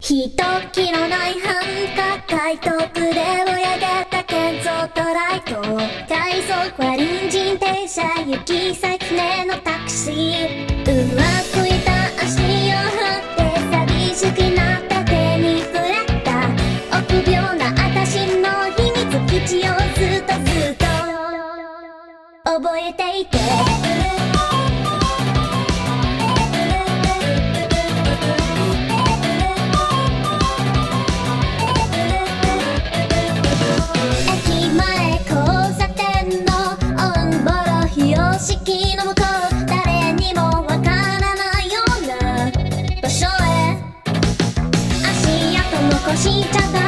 ひときのない繁華街遠くで追い上げた建造トライト快速は隣人停車行き先船のタクシー浮ついた足を振って寂しくなった手に触れた臆病な私の秘密基地をずっと覚えていて式の向こう誰にもわからないような場所へ足跡残しちゃった